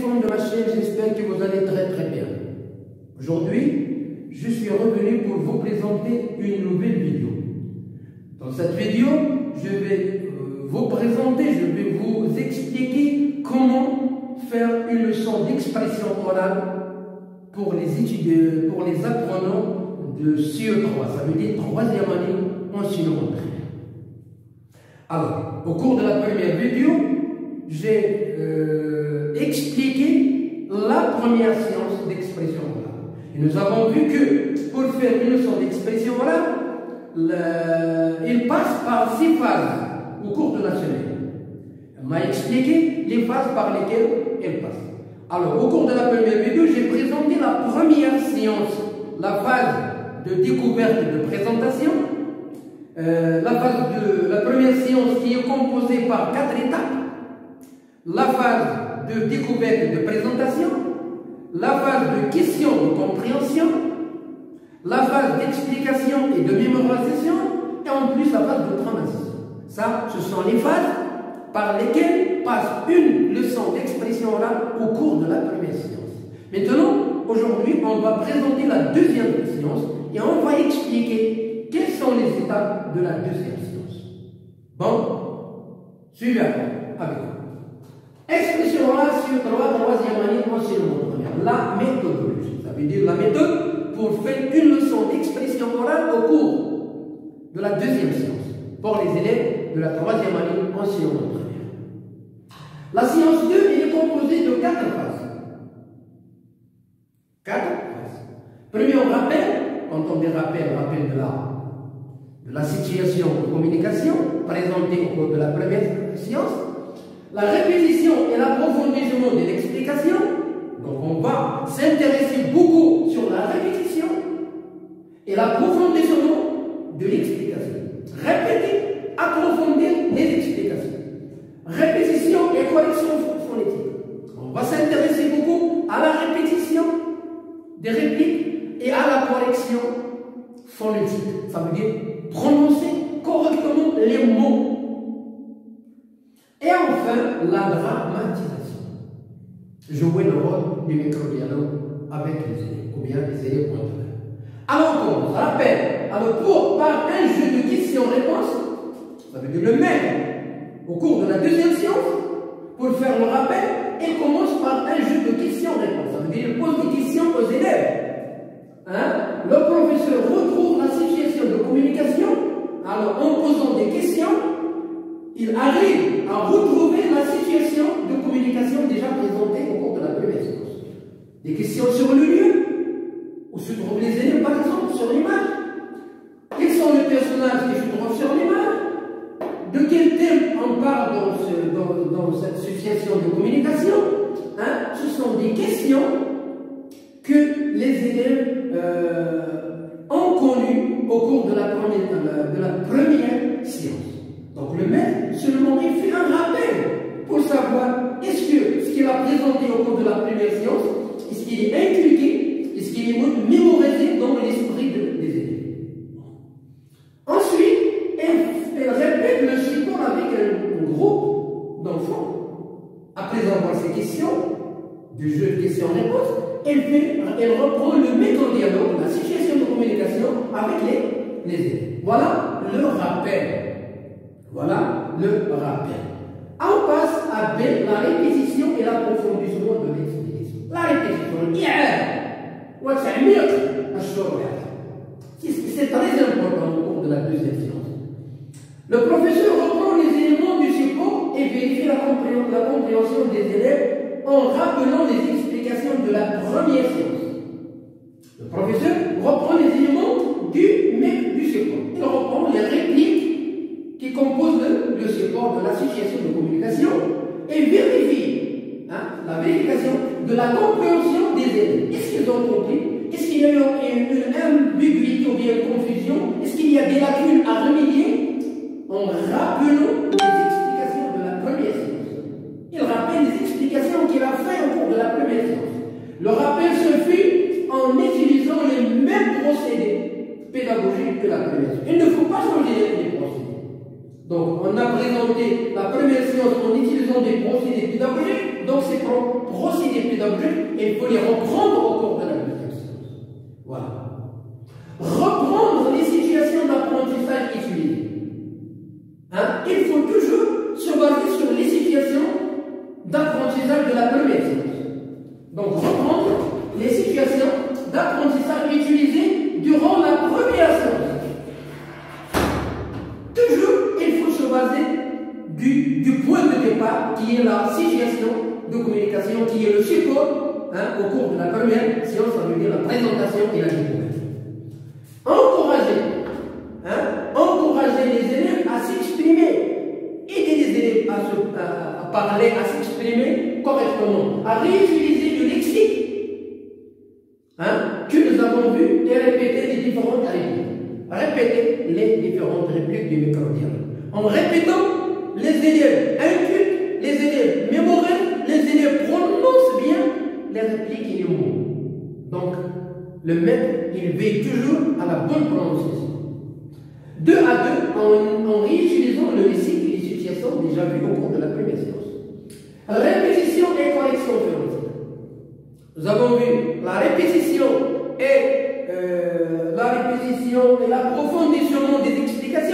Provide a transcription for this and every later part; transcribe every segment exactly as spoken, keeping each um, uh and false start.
téléspectateurs de ma chaîne, j'espère que vous allez très très bien. Aujourd'hui, je suis revenu pour vous présenter une nouvelle vidéo. Dans cette vidéo, je vais euh, vous présenter, je vais vous expliquer comment faire une leçon d'expression orale pour les étudiants, pour les apprenants de C E trois, ça veut dire troisième année enseignement primaire. Alors, au cours de la première vidéo, j'ai euh, expliqué la première séance d'expression orale. Et nous avons vu que pour faire une leçon d'expression orale, le, il passe par six phases au cours de la semaine. Elle m'a expliqué les phases par lesquelles elle passe. Alors, au cours de la première vidéo, j'ai présenté la première séance, la phase de découverte de présentation. Euh, la, phase de, la première séance qui est composée par quatre étapes. La phase de découverte de présentation, la phase de question de compréhension, la phase d'explication et de mémorisation, et en plus la phase de dramatisation. Ça, ce sont les phases par lesquelles passe une leçon d'expression orale au cours de la première séance. Maintenant, aujourd'hui, on va présenter la deuxième séance et on va expliquer quelles sont les étapes de la deuxième séance. Bon, suivez avec moi. Expression orale sur trois, troisième année enseignement primaire. La méthodologie, ça veut dire la méthode pour faire une leçon d'expression orale au cours de la deuxième séance pour les élèves de la troisième année enseignement primaire. La séance deux est composée de quatre phases. Quatre phases. Premier, on rappelle, quand on dit rappel, rappel de la, de la situation de communication présentée au cours de la première séance. La répétition et l'approfondissement de l'explication. Donc on va s'intéresser beaucoup sur la répétition et l'approfondissement de l'explication. Répéter, approfondir les explications. Répétition et correction phonétique. On va s'intéresser beaucoup à la répétition des répliques et à la correction phonétique. Ça veut dire prononcer correctement les mots. Et enfin, la dramatisation. Jouer le rôle du micro-dialogue avec les élèves, ou bien les élèves entre eux. Alors, on rappelle, alors pour, par un jeu de questions-réponses, ça veut dire le même, au cours de la deuxième séance, pour faire le rappel, il commence par un jeu de questions-réponses. Ça veut dire il pose des questions aux élèves. Hein? Le professeur retrouve la situation de communication, alors en posant des questions, il arrive à retrouver la situation de communication déjà présentée au cours de la première séance. Des questions sur le lieu, où se trouvent les élèves par exemple, sur l'image. Quels sont les personnages qui se trouvent sur l'image? De quel thème on parle dans, ce, dans, dans cette situation de communication? Hein? Ce sont des questions que les élèves euh, ont connues au cours de la première, de la première séance. Donc le maître seulement il fait un rappel pour savoir est-ce que ce qu'il a présenté au cours de la première séance, est-ce qu'il est inculqué, est-ce qu'il est mémorisé dans l'esprit de, des élèves. Ensuite, elle, elle répète le support avec un groupe d'enfants. Après avoir ces questions, du jeu de questions-réponses, elle, fait, elle reprend le méthodialogue, la situation de communication avec les, les élèves. Voilà le rappel. Voilà le rappel. On passe à B, la répétition et l'approfondissement de l'explication. La répétition, c'est très important au cours de la deuxième séance. Le professeur reprend les éléments du support et vérifie la compréhension, la compréhension des élèves en rappelant les explications de la première séance. Le professeur reprend les éléments du, du support. Il reprend les répliques qui composent le, le support de la situation de communication et vérifie hein, la vérification de la compréhension des élèves. Est-ce qu'ils ont compris? Est-ce qu'il y a eu une, une ambiguïté ou bien une confusion? Est-ce qu'il y a des lacunes à remédier? En rappelant les explications de la première séance. Il rappelle les explications qu'il a faites au cours de la première séance. Le rappel se fait en utilisant les mêmes procédés pédagogiques que la première séance. Il ne faut pas changer les procédés. Donc, on On a présenté la première séance en utilisant des procédés pédagogiques. Donc ces procédés pédagogiques, il faut les reprendre au cours de la deuxième séance. Voilà. Reprendre les situations d'apprentissage utilisées. Hein? Il faut toujours se baser sur les situations d'apprentissage de la première séance. Donc reprendre les situations d'apprentissage utilisées durant la première séance. Toujours, il faut se baser du, du point de départ qui est la situation de communication, qui est le support hein, au cours de la première séance, ça veut dire la présentation et la découverte. Encourager, hein, encourager les élèves à s'exprimer, aider les élèves à, se, à, à parler, à s'exprimer correctement, à réutiliser le lexique hein, que nous avons vu et répéter les différentes répliques. Répéter les différentes répliques du micro-dialogue. En répétant, les élèves incultent, les élèves mémorisent, les élèves prononcent bien les répliques et les mots. Donc, le maître, il veille toujours à la bonne prononciation. Deux à deux, en, en réutilisant le lexique et les situations déjà vues au cours de la première séance. Répétition et correction phonétique. Nous avons vu la répétition et euh, la répétition et l'approfondissement des explications.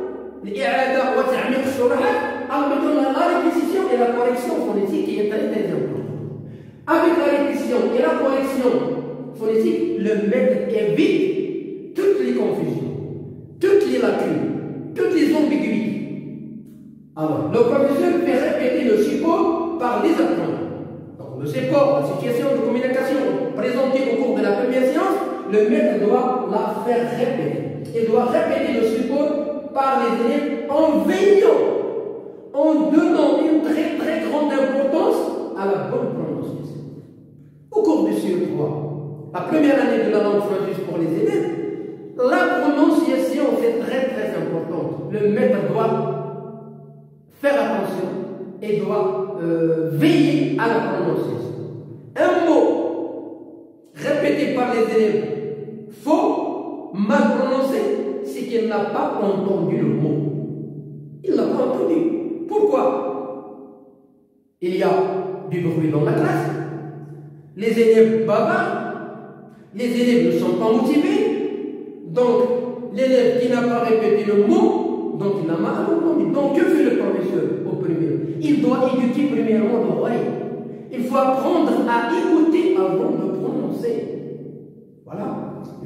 En mettant la répétition et la correction phonétique qui est très très importante. Avec la répétition et la correction phonétique, le maître évite toutes les confusions, toutes les lacunes, toutes les ambiguïtés. Alors, le professeur fait répéter le support par les apprenants. Donc, le support, la situation de communication présentée au cours de la première séance, le maître doit la faire répéter. Il doit répéter le support par les élèves en veillant, en donnant une très très grande importance à la bonne prononciation. Au cours du C E trois, la première année de la langue française pour les élèves, la prononciation c'est très très important. Le maître doit faire attention et doit euh, veiller à la prononciation. Un mot répété par les élèves faux, mal prononcé, c'est qu'il n'a pas entendu le mot. Il n'a pas entendu. Pourquoi? Il y a du bruit dans la classe, les élèves bavardent, les élèves ne sont pas motivés, donc l'élève qui n'a pas répété le mot, donc il n'a pas entendu. Donc que fait le professeur au premier? Il doit éduquer premièrement l'oreille. Il faut apprendre à écouter avant de prononcer. Voilà.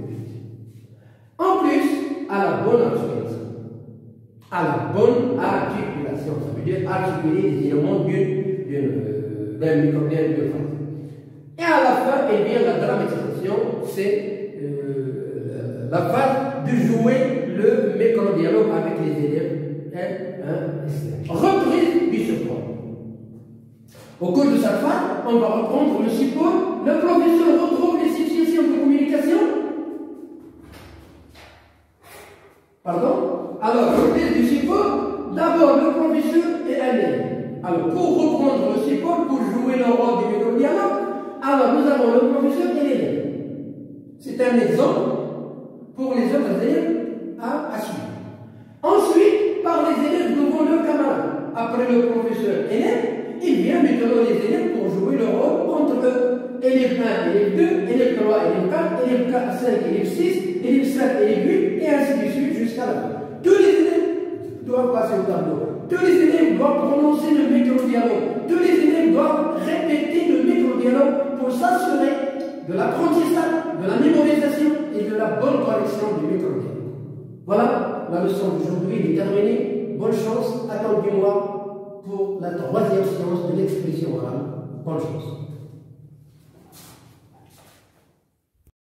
En plus, à la bonne articulation. À la bonne articulation. Ça veut dire articuler les éléments d'un micro-dialogue de phrase. Et à la fin, eh bien, la dramatisation, c'est euh, la phase de jouer le micro-dialogue avec les élèves. Hein, hein, reprise du support. Au cours de cette phase, on va reprendre le support. Le professeur retrouve les situations de communication. Pardon? Alors, reprise du support, d'abord le professeur et un élève. Alors, pour reprendre le support, pour jouer le rôle du micro-dialogue, alors nous avons le professeur et l'élève. C'est un exemple pour les autres élèves à, à suivre. Ensuite, par les élèves devant leurs camarades. Après le professeur et l'élève, il vient maintenant les élèves pour jouer le rôle entre eux. Élève un, élève deux, élève trois, élève quatre, élève quatre, cinq, élève six, élève sept, élève huit, et ainsi de suite jusqu'à la fin. Tous les élèves doivent passer au tableau. Tous les élèves doivent prononcer le micro-dialogue. Tous les élèves doivent répéter le micro-dialogue pour s'assurer de l'apprentissage, de la mémorisation et de la bonne correction du micro-dialogue. Voilà, la leçon d'aujourd'hui est terminée. Bonne chance, attendez-moi pour la troisième séance de l'expression orale. Bonne chance.